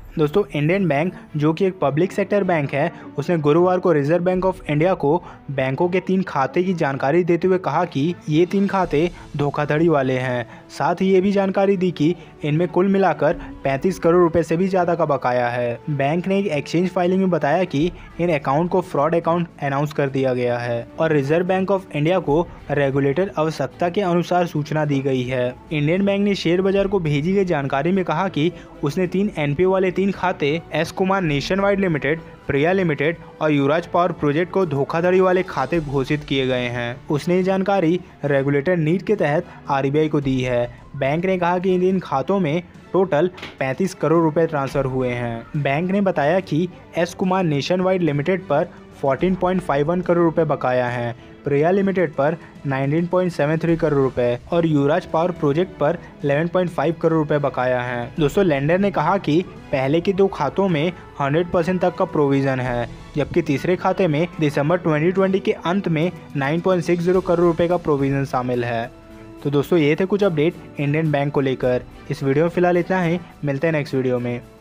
दोस्तों Indian bank जो कि एक पब्लिक सेक्टर बैंक है, उसने गुरुवार को रिजर्व बैंक ऑफ इंडिया को बैंकों के 3 खाते की जानकारी देते हुए कहा कि ये 3 खाते धोखाधड़ी वाले हैं। साथ ही ये भी जानकारी दी कि इनमें कुल मिलाकर 35 करोड़ रुपए से भी ज़्यादा का बकाया है। बैंक ने एक एक्सचेंज फाइलिंग में बताया कि इन अकाउंट को फ्रॉड अकाउंट अनाउंस कर दिया गया है और रिजर्व बैंक ऑफ इंडिया को रेगुलेटर आवश्यकता के अनुसार सूचना दी गई है। इंडियन बैंक ने शेयर बाजार को भेजी गई जानकारी में कहा कि उसने 3 एनपीओ वाले 3 खाते S Kumar nationwide limited, Priya limited और युवराज पावर प्रोजेक्ट को धोखाधड़ी वाले खाते घोषित किए गए हैं। उसने ये जानकारी रेगुलेटर नीट के तहत आरबीआई को दी है। बैंक ने कहा कि इन खातों में टोटल 35 करोड़ रुपए ट्रांसफर हुए हैं। बैंक ने बताया कि S Kumar nationwide limited पर 14.51 करोड़ रुपए बकाया हैं, प्रिया लिमिटेड पर 19.73 करोड़ रुपए और युवराज पावर प्रोजेक्ट पर 11.5 करोड़ रुपए बकाया हैं। दोस्तों लेंडर ने कहा कि पहले के 2 खातों में 100% तक का प्रोविजन है, जबकि तीसरे खाते में दिसंबर 2020 के अंत में 9.60 करोड़ रुपए का प्रोविजन शामिल है। तो दोस्तों ये थे कुछ अपडेट इंडियन बैंक को लेकर। इस वीडियो में फिलहाल इतना ही, मिलते हैं नेक्स्ट वीडियो में।